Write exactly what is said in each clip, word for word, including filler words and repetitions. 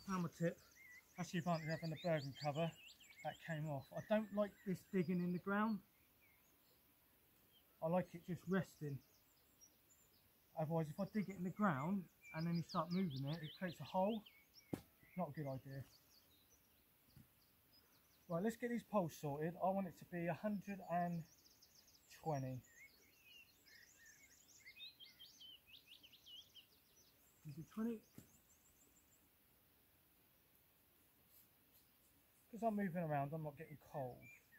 found my tip. That's the advantage of having the Bergen cover. That came off. I don't like this digging in the ground. I like it just resting. Otherwise, if I dig it in the ground and then you start moving it, it creates a hole. Not a good idea. Right, let's get these poles sorted. I want it to be one hundred twenty. one hundred twenty. Because I'm moving around, I'm not getting cold.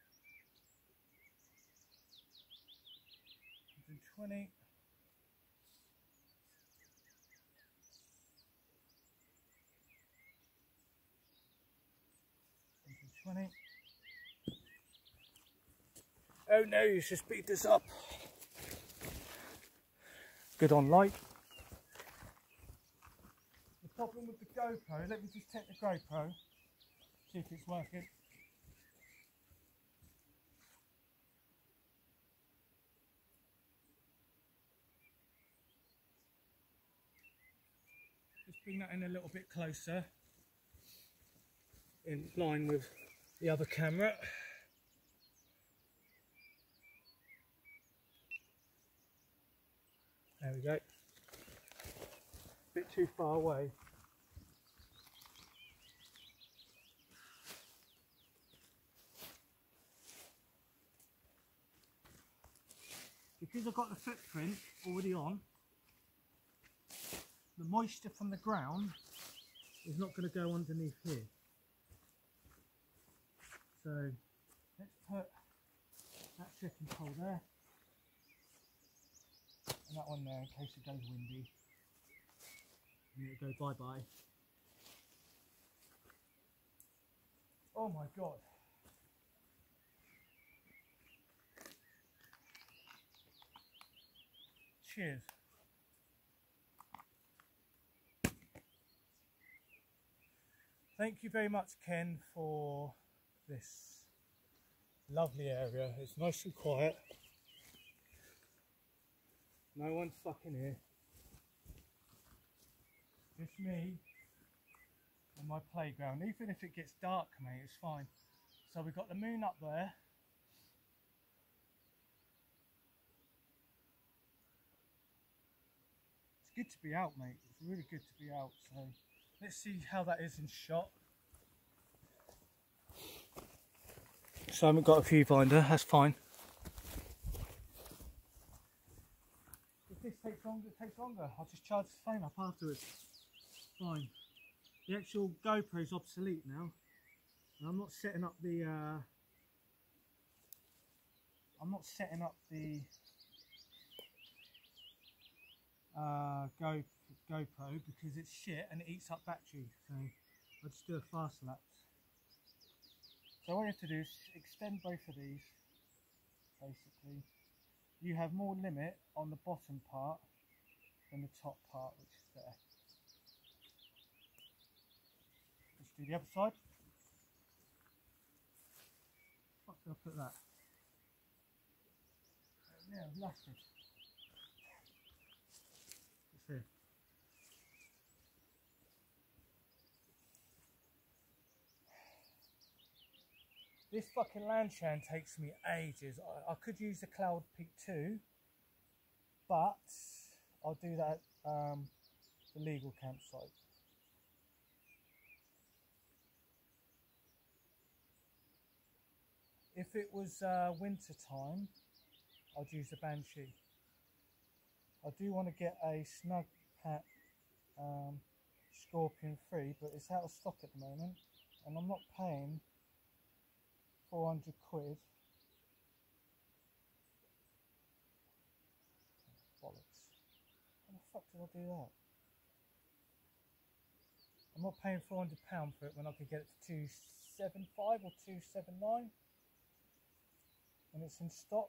one hundred twenty. one hundred twenty. Oh no, you should speed this up. Good on light. The problem with the GoPro, let me just check the GoPro, see if it's working. Just bring that in a little bit closer, in line with the other camera. There we go. Bit too far away. Because I've got the footprint already on, the moisture from the ground is not going to go underneath here. So let's put that second pole there and that one there in case it goes windy and it'll go bye bye. Oh my god. Cheers. Thank you very much, Ken, for this lovely area. It's nice and quiet. No one's fucking here. Just me and my playground. Even if it gets dark, mate, it's fine. So we've got the moon up there. It's good to be out, mate. It's really good to be out. So let's see how that is in shot. So I haven't got a viewfinder, that's fine. If this takes longer, it takes longer. I'll just charge the phone up afterwards. Fine. The actual GoPro is obsolete now. And I'm not setting up the uh, I'm not setting up the uh, Go GoPro because it's shit and it eats up battery. So I'll just do a fast lapse. So what you have to do is extend both of these, basically. You have more limit on the bottom part than the top part, which is there. Let's do the other side. What did I put that? Yeah, lasted. It's here. This fucking Lanshan takes me ages. I, I could use the Cloud Peak two, but I'll do that at um, the legal campsite. If it was uh, winter time, I'd use the Banshee. I do want to get a Snug Pack um, Scorpion three, but it's out of stock at the moment, and I'm not paying four hundred quid. Bollocks. How the fuck did I do that? I'm not paying four hundred pounds for it when I could get it for two seventy-five or two seventy-nine when it's in stock.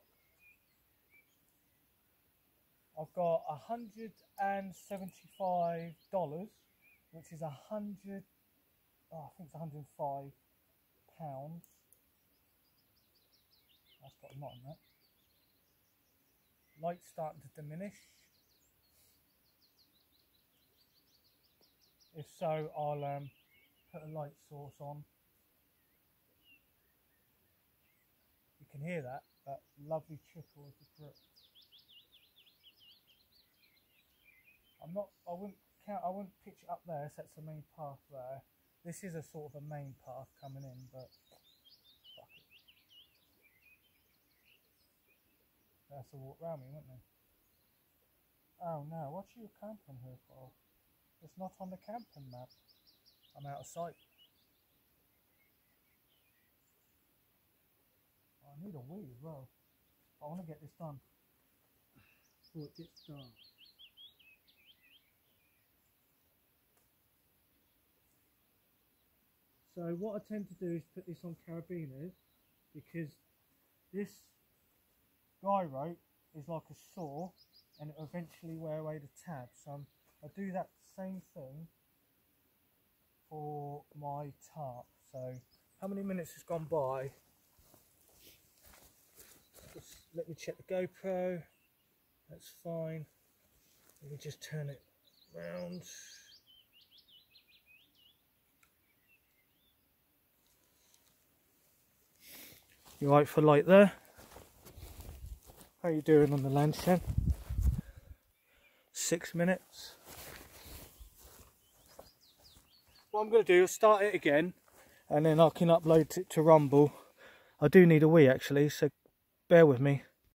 I've got one hundred seventy-five dollars, which is a hundred, oh, I think it's one hundred five pounds. That's got a knot in that. Light's starting to diminish. If so, I'll um, put a light source on. You can hear that, that lovely trickle of the brook. I'm not, I wouldn't count, I wouldn't pitch it up there, so that's the main path there. This is a sort of a main path coming in, but fuck it. They have to walk round me, wouldn't they? Oh no, what are you camping here for? It's not on the camping map. I'm out of sight. I need a wee as well. I want to get this done before it gets dark. So what I tend to do is put this on carabiners, because this guy rope is like a saw and it will eventually wear away the tab. So I'm, I do that same thing for my tarp. So how many minutes has gone by? Just let me check the GoPro. That's fine. Let me just turn it round. You right for light there? How are you doing on the Lanshan? Six minutes. What I'm going to do is start it again and then I can upload it to Rumble. I do need a wee actually, so bear with me.